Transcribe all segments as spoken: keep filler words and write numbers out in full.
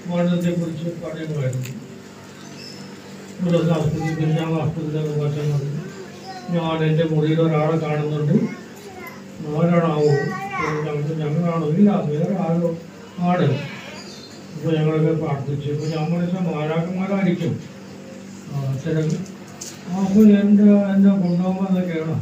മരണത്തെക്കുറിച്ച് പറയുമായിരുന്നു. ഒരു ദിവസം ആസ്പത്രിയിൽ ഞാൻ ആസ്പത്രിയിലൊക്കെ മാറ്റാൻ മതി. ഞാൻ എൻ്റെ മുറിയിൽ ഒരാളെ കാണുന്നുണ്ട്, ആരാണാവോ? ഞങ്ങളാണോ? ഇല്ല, വേറെ ആരോ ആണ്. ഇപ്പോൾ ഞങ്ങളൊക്കെ പ്രാർത്ഥിച്ചു. ഇപ്പോൾ ഞാൻ മനസ്സിലാ മാരാക്കന്മാരായിരിക്കും ചില. അപ്പോൾ എൻ്റെ എന്നെ കൊണ്ടുപോകുമ്പോൾ എന്നൊക്കെയാണ്.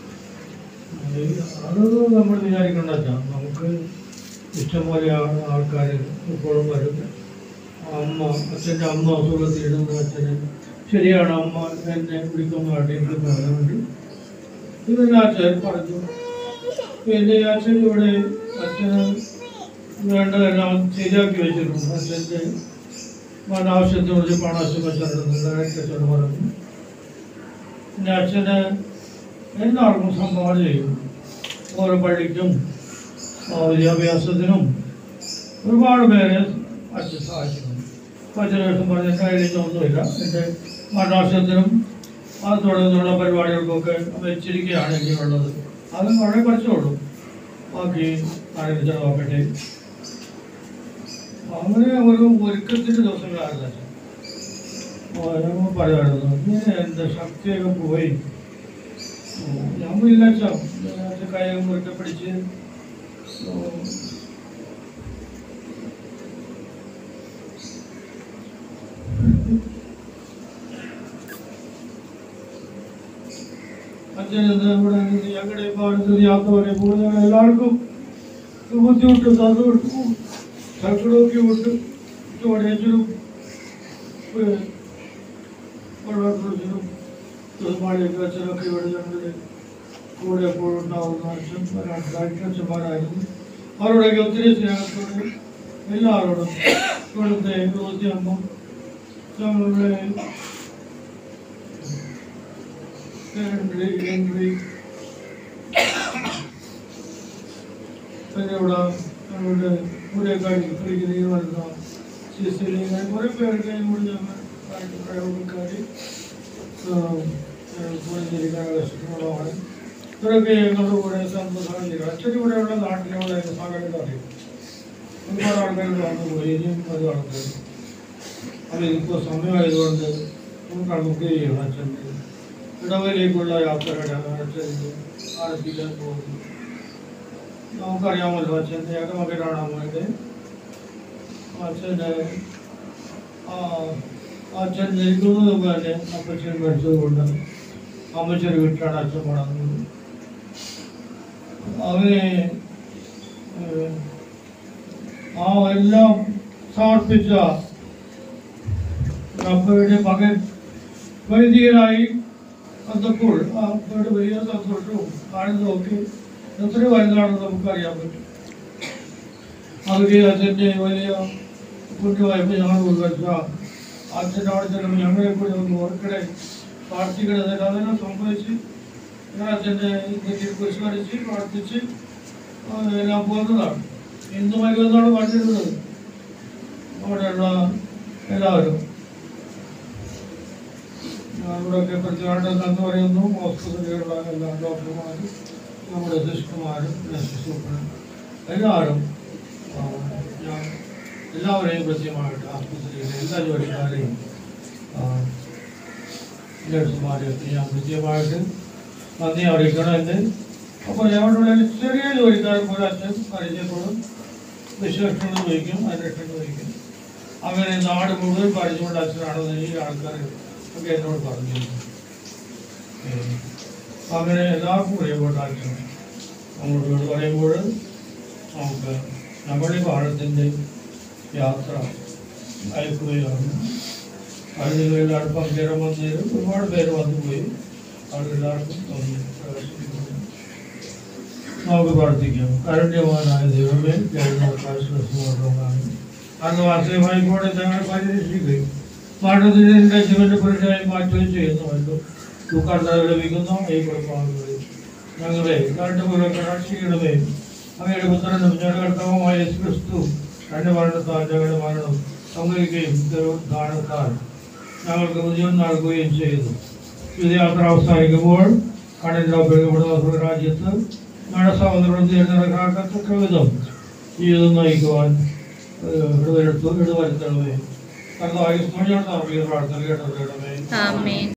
അതൊന്നും നമ്മൾ വിചാരിക്കേണ്ട വെച്ചാൽ നമുക്ക് ഇഷ്ടംപോലെ ആൾക്കാർ ഇപ്പോഴും വരും. അമ്മ അച്ഛൻ്റെ അമ്മ അസുഖത്തിടുന്ന അച്ഛന് ശരിയാണ്, അമ്മ എന്നെ വിളിക്കുന്നതായിട്ട് എനിക്ക് പറയുന്നുണ്ട്. ഇതെന്നെ അച്ഛൻ പറഞ്ഞു. പിന്നെ അച്ഛൻ ഇവിടെ അച്ഛന് വേണ്ടതെല്ലാം ശരിയാക്കി വെച്ചിട്ടുണ്ട്. അച്ഛൻ്റെ ആവശ്യത്തിന് കുറിച്ച് പണാശം വെച്ചിട്ടുണ്ട്. അച്ഛൻ പറഞ്ഞു പിന്നെ അച്ഛന് എല്ലാവർക്കും സംഭാവന ചെയ്യും. ഓരോ പള്ളിക്കും വിദ്യാഭ്യാസത്തിനും ഒരുപാട് പേരെ അച്ഛൻ സഹായിക്കുന്നു. അച്ഛൻ ദിവസം പറഞ്ഞ കയ്യിലൊന്നുമില്ല. എൻ്റെ മരണാശത്തിനും അത് തുടർന്നുള്ള പരിപാടികൾക്കൊക്കെ വെച്ചിരിക്കുകയാണ് എനിക്കുള്ളത്. അത് വളരെ കുറച്ചുള്ളൂ, ബാക്കി ആരെങ്കിലും ചിലവാക്കട്ടെ. അങ്ങനെ ഒരു ഒരുക്കത്തിൻ്റെ ദിവസങ്ങളായിരുന്നു അച്ഛൻ. ഞങ്ങൾ പറയുമായിരുന്നു ഇങ്ങനെ എൻ്റെ ശക്തിയൊക്കെ പോയി. ഞമ്മളില്ല അച്ഛൻ അച്ഛൻ കൈയൊക്കെ മുറുക്കെ പിടിച്ച് അച്ഛൻ ഇവിടെ ഞങ്ങളുടെ ഭാഗത്ത് യാത്ര വരെ പോകുന്ന എല്ലാവർക്കും ബുദ്ധിമുട്ട് തന്നുകൊടുത്തു. സങ്കടമൊക്കെ വിട്ട് ചോടേച്ചനും വെള്ളത്തിനും മഴയൊക്കെ അച്ഛനൊക്കെ ഇവിടെ ഞങ്ങളുടെ കൂടെ എപ്പോഴും ഉണ്ടാവുന്ന അച്ഛൻ അച്ഛന്മാരായിരുന്നു. അവരോടൊക്കെ ഒത്തിരി സ്നേഹത്തോടെ എല്ലാവരോടും ഇവിടുത്തെ അമ്മ ഞങ്ങളുടെ പിന്നെ ഇവിടെ ഞങ്ങളുടെ കൂടെ കളിക്കുന്ന വരുന്ന ശിശുലിങ്ങനെ കുറേ പേരുടെ കൂടി ഞങ്ങൾ പ്രയോഗക്കാരി പുറഞ്ഞിരിക്കാനുള്ള ഇവരൊക്കെ ഞങ്ങളുടെ കൂടെ സന്തോഷം ചെയ്യും. അച്ഛൻ്റെ കൂടെയുള്ള നാട്ടിലുള്ള സഹകരണം അറിയും. ഒരുപാട് ആൾക്കാർ വന്നു പോയി. ഇനിയും ഒരു ആൾക്കാർ അത് ഇപ്പോൾ സമയമായതുകൊണ്ട് നമുക്ക് ബുക്ക് ചെയ്യണം. അച്ഛൻ്റെ ഇടവയിലേക്കുള്ള യാത്രയുടെ അച്ഛൻ്റെ ആലപ്പിക്കാൻ പോകുന്നു. നമുക്കറിയാമല്ലോ അച്ഛൻ്റെ ഏകമകനാണ് അമ്മയുടെ. അച്ഛൻ്റെ അച്ഛൻ ജനിക്കുന്നത് മുമ്പ് തന്നെ അപ്പച്ചൻ പഠിച്ചത് കൊണ്ട് അമ്മച്ചൊരു വീട്ടിലാണ് അച്ഛൻ വളർന്നത്. അവനെ ആ എല്ലാം സമർപ്പിച്ച അപ്പയുടെ മകൻ വൈദികനായി വന്നപ്പോൾ ആ അപ്പയുടെ വലിയ സന്തോഷവും ആനന്ദമൊക്കെ എത്ര വലുതാണെന്ന് നമുക്കറിയാൻ പറ്റും. അവര് അച്ഛൻ്റെ വലിയ പുണ്യമായപ്പോൾ ഞങ്ങൾ ഉൾവച്ച അച്ഛൻ്റെ അവിടെ ചെല്ലുമ്പോൾ ഞങ്ങളെ കൂടെ ഒന്ന് ഓർക്കടെ പ്രാർത്ഥിക്കണേ. അതെല്ലാം സംഭവിച്ച് ഞങ്ങൾ അച്ഛൻ്റെ കുറിച്ച് പഠിച്ച് പ്രാർത്ഥിച്ച് എല്ലാം പോകുന്നതാണ്. ഇന്ന് മരുന്നാണ് കണ്ടിരുന്നത് അവിടെയുള്ള എല്ലാവരും. ഇവിടെയൊക്കെ പ്രത്യേകമായിട്ട് നന്ദി പറയുന്നു. ഹോസ്പിറ്റലുകളിലുള്ള എല്ലാ ഡോക്ടർമാരും നമ്മുടെ സിസ്റ്റർമാരും നഴ്സുമാരും എല്ലാവരും ഞാൻ എല്ലാവരെയും പ്രത്യേകമായിട്ട് ആസ്പത്രിയിലെ എല്ലാ ജോലിക്കാരെയും നഴ്സുമാരെയൊക്കെ ഞാൻ പ്രത്യേകമായിട്ട് നന്ദി അറിയിക്കണം എന്ന്. അപ്പോൾ ഞങ്ങളുടെ ചെറിയ ജോലിക്കാരൻ പോലെ അച്ഛൻ പരിചയപ്പെടും, വിശേഷങ്ങൾ ചോദിക്കും, അന്വേഷണം ചോദിക്കും. അങ്ങനെ നാട് മുഴുവൻ പരിചയമുള്ള അച്ഛനാണെന്ന് ഈ ആൾക്കാർ ഒക്കെ എന്നോട് പറഞ്ഞിരുന്നു. അങ്ങനെ എല്ലാവർക്കും പ്രിയപ്പെട്ട അച്ഛൻ നമ്മളോട് പറയുമ്പോൾ നമുക്ക് നമ്മുടെ ഭാരതത്തിൻ്റെ യാത്ര അയക്കുകയാണ്. അതിൽ എല്ലാവരും പങ്കേറാൻ വന്നേരും ഒരുപാട് പേര് വന്നുപോയി. അതെല്ലാവർക്കും തോന്നി നമുക്ക് പ്രാർത്ഥിക്കാം. കാരുണ്യവാനായ ദൈവമേ, അന്ന് വാസ്തവമായി കൂടെ ഞങ്ങൾ പരിരക്ഷിക്കുകയും മരണത്തിൻ്റെ ജീവന്റെ പുരുഷനായി മാറ്റുകയും ചെയ്യുന്നുവല്ലോ. ദുഃഖാർത്തകൾ ലഭിക്കുന്ന ഈ കുടുംബാംഗങ്ങളിൽ ഞങ്ങളെ കണ്ടുപോലെ കടാക്ഷിക്കണമേ. അങ്ങയുടെ പുത്രനും ഞങ്ങളുടെ കർത്താവുമായ യേശു ക്രിസ്തു രണ്ട് മരണത്താൽ ഞങ്ങളുടെ മരണം സംഭവിക്കുകയും ദാനത്താൽ ഞങ്ങൾക്ക് ജീവൻ നൽകുകയും ചെയ്തു. ഇത് യാത്ര അവസാനിക്കുമ്പോൾ കടലിലപ്പെടുന്ന രാജ്യത്ത് ഞങ്ങളുടെ സഹോദരൻ തിരഞ്ഞെടുക്കാക്കത്തക്ക വിധം ജീവിതം നയിക്കുവാൻ ഇടവരുത്തു ഇടവരുത്തണമേ. കർത്താവ് സ്മരണ പ്രാർത്ഥന കേട്ടവരുടെ ആമേൻ.